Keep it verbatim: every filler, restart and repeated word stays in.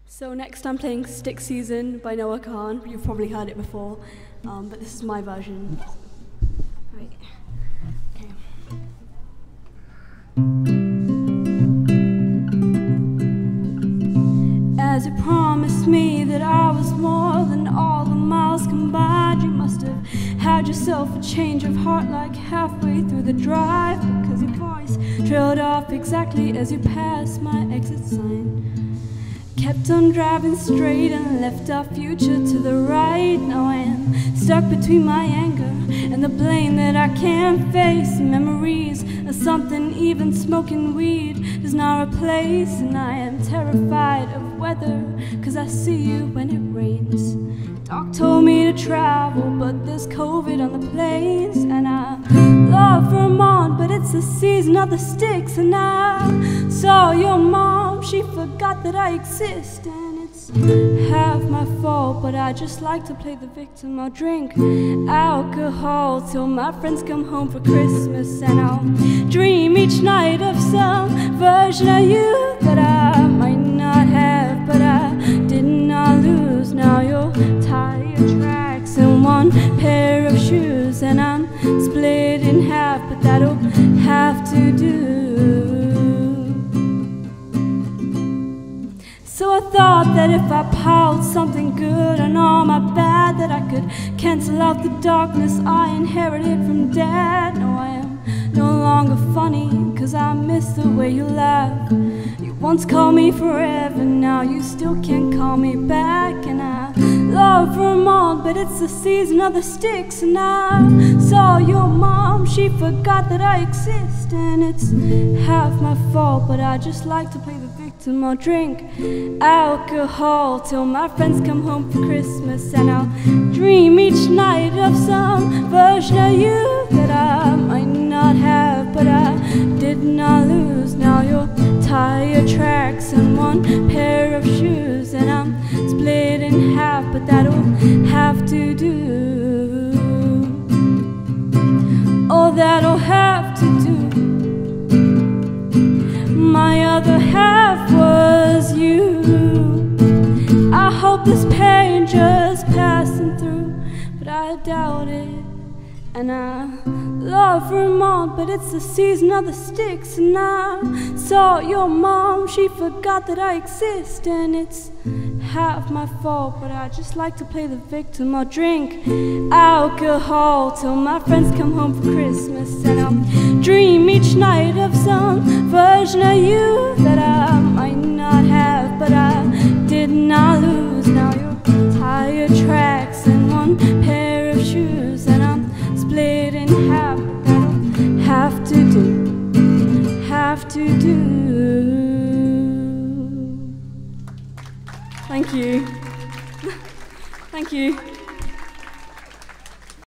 So next I'm playing Stick Season by Noah Kahan. You've probably heard it before, um, but this is my version. Right. Okay. As you promised me that I was more than all the miles combined, you must have had yourself a change of heart like halfway through the drive, because your voice trailed off exactly as you passed my exit sign. Kept on driving straight and left our future to the right. Now I am stuck between my anger and the blame that I can't face. Memories of something even smoking weed does not replace. And I am terrified of weather, cause I see you when it rains. Doc told me to travel, but there's COVID on the planes. And I love Vermont, but it's the season of the sticks. And I saw your mom, she forgot that I exist. And it's half my fault, but I just like to play the victim. I'll drink alcohol till my friends come home for Christmas. And I'll dream each night of some version of you that I might not have, but I did not lose. Now you're tire tracks and one pair of shoes, and I'm split in half, but that'll have to do. So I thought that if I piled something good on all my bad, that I could cancel out the darkness I inherited from Dad. No, I am no longer funny, cause I miss the way you laugh. You once called me forever, now you still can't call me back. And I love Vermont, but it's the season of the sticks. And I saw your mom, she forgot that I exist. And it's half my fault, but I just like to play the victim. I'll drink alcohol till my friends come home for Christmas. And I'll dream each night of some version of you that I might not have, but I did not lose. Now you're tire tracks and one pair of shoes, and I'm split in half, but that'll have to do. Oh, that'll have to do. My other half was you. I hope this pain just passing through, but I doubt it. And I love Vermont, but it's the season of the sticks. And I saw your mom, she forgot that I exist. And it's half my fault, but I just like to play the victim. I'll drink alcohol till my friends come home for Christmas. And I'll dream each night of some version of you that I might not have, but I did not lose. Now you're tire tracks and one pair of shoes, and I'm split in half, but that'll have to do, have to do. Thank you. Thank you.